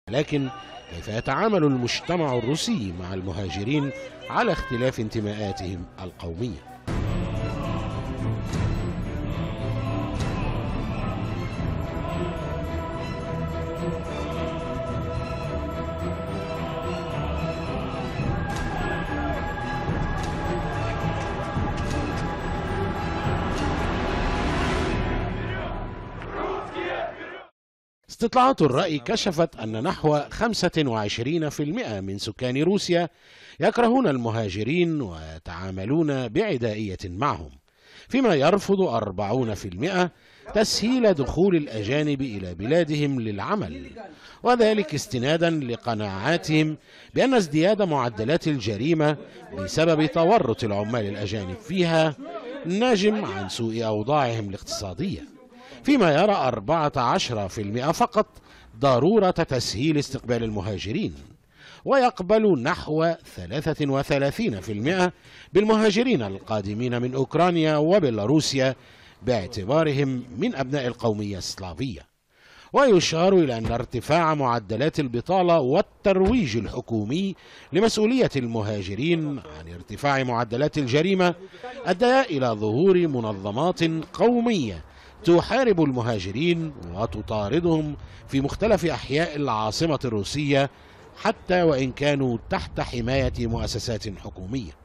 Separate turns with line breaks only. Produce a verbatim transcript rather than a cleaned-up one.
لكن كيف يتعامل المجتمع الروسي مع المهاجرين على اختلاف انتماءاتهم القومية؟ استطلاعات الرأي كشفت أن نحو خمسة وعشرين بالمئة من سكان روسيا يكرهون المهاجرين ويتعاملون بعدائية معهم، فيما يرفض أربعون بالمئة تسهيل دخول الأجانب إلى بلادهم للعمل، وذلك استنادا لقناعاتهم بأن ازدياد معدلات الجريمة بسبب تورط العمال الأجانب فيها ناجم عن سوء أوضاعهم الاقتصادية، فيما يرى أربعة عشر بالمئة فقط ضرورة تسهيل استقبال المهاجرين، ويقبل نحو ثلاثة وثلاثين بالمئة بالمهاجرين القادمين من أوكرانيا وبيلاروسيا باعتبارهم من أبناء القومية السلافية. ويشار إلى أن ارتفاع معدلات البطالة والترويج الحكومي لمسؤولية المهاجرين عن ارتفاع معدلات الجريمة أدى إلى ظهور منظمات قومية تحارب المهاجرين وتطاردهم في مختلف أحياء العاصمة الروسية حتى وإن كانوا تحت حماية مؤسسات حكومية.